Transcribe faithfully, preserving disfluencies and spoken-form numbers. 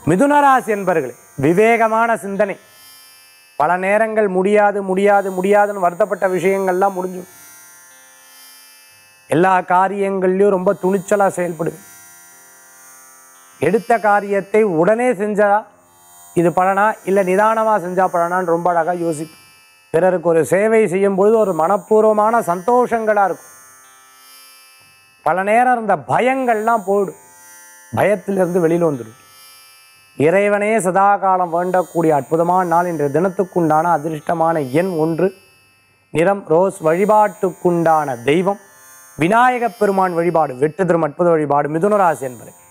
மிதுனராசி என்பர்களே, விவேகமான சிந்தனை. பல நேரங்கள் முடியாது முடியாது முடியாதுன்னு வருத்தப்பட்ட விஷயங்கள்லாம் முடிஞ்சு எல்லா காரியங்கள்லையும் ரொம்ப துணிச்சலாக செயல்படுது. எடுத்த காரியத்தை உடனே செஞ்சா இது பலனா இல்லை நிதானமாக செஞ்சா பலனான்னு ரொம்ப அழகாக யோசிப்பேன். பிறருக்கு ஒரு சேவை செய்யும் பொழுது ஒரு மனப்பூர்வமான சந்தோஷங்களாக இருக்கும். பல நேரம் இருந்த பயங்கள்லாம் போயிடும், பயத்திலிருந்து வெளியில் வந்துடும். இறைவனே சதா காலம் வேண்டக்கூடிய அற்புதமான நாள் இன்றைய தினத்துக்குண்டான அதிர்ஷ்டமான எண் ஒன்று, நிறம் ரோஸ். வழிபாட்டுக்குண்டான தெய்வம் விநாயகப் பெருமான் வழிபாடு வெற்றி தரும் அற்புத வழிபாடு. மிதுன ராசி என்பது